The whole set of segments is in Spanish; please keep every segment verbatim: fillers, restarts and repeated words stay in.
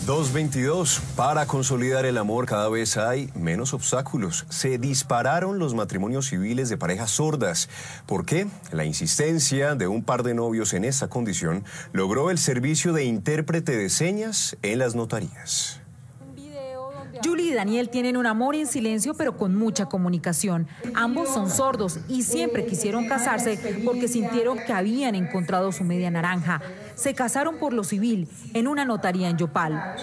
dos veintidós. Para consolidar el amor cada vez hay menos obstáculos. Se dispararon los matrimonios civiles de parejas sordas. ¿Por qué? La insistencia de un par de novios en esta condición logró el servicio de intérprete de señas en las notarías. Julie y Daniel tienen un amor en silencio, pero con mucha comunicación. Ambos son sordos y siempre quisieron casarse porque sintieron que habían encontrado su media naranja. Se casaron por lo civil en una notaría en Yopal.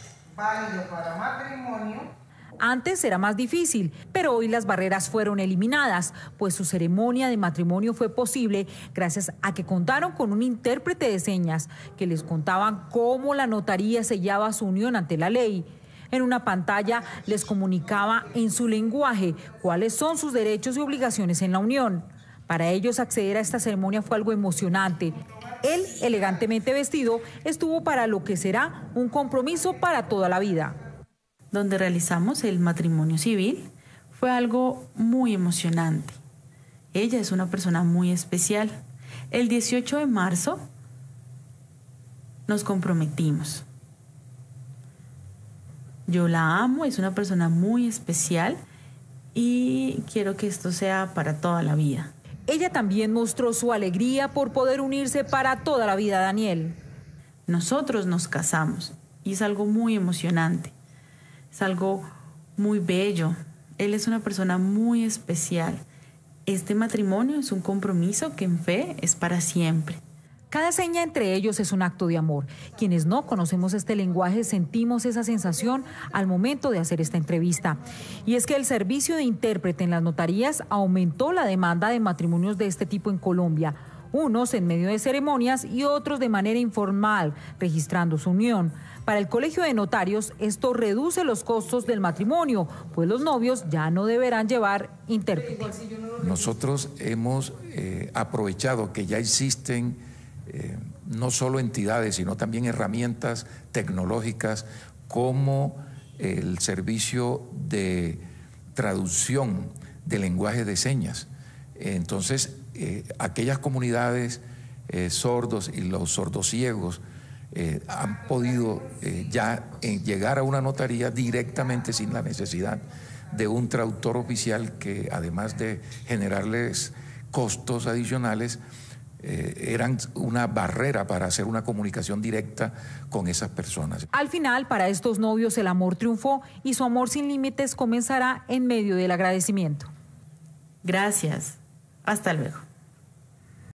Antes era más difícil, pero hoy las barreras fueron eliminadas, pues su ceremonia de matrimonio fue posible gracias a que contaron con un intérprete de señas que les contaban cómo la notaría sellaba su unión ante la ley. En una pantalla les comunicaba en su lenguaje cuáles son sus derechos y obligaciones en la unión. Para ellos acceder a esta ceremonia fue algo emocionante. Él, elegantemente vestido, estuvo para lo que será un compromiso para toda la vida. Donde realizamos el matrimonio civil fue algo muy emocionante. Ella es una persona muy especial. El dieciocho de marzo nos comprometimos. Yo la amo, es una persona muy especial y quiero que esto sea para toda la vida. Ella también mostró su alegría por poder unirse para toda la vida, Daniel. Nosotros nos casamos y es algo muy emocionante, es algo muy bello. Él es una persona muy especial. Este matrimonio es un compromiso que en fe es para siempre. Cada seña entre ellos es un acto de amor. Quienes no conocemos este lenguaje sentimos esa sensación al momento de hacer esta entrevista. Y es que el servicio de intérprete en las notarías aumentó la demanda de matrimonios de este tipo en Colombia. Unos en medio de ceremonias y otros de manera informal, registrando su unión. Para el Colegio de Notarios, esto reduce los costos del matrimonio, pues los novios ya no deberán llevar intérprete. Nosotros hemos eh, aprovechado que ya existen Eh, no solo entidades, sino también herramientas tecnológicas como el servicio de traducción de lenguaje de señas. Entonces, eh, aquellas comunidades eh, sordos y los sordociegos eh, han podido eh, ya eh, llegar a una notaría directamente sin la necesidad de un traductor oficial que, además de generarles costos adicionales, Eh, eran una barrera para hacer una comunicación directa con esas personas. Al final, para estos novios el amor triunfó y su amor sin límites comenzará en medio del agradecimiento. Gracias. Hasta luego.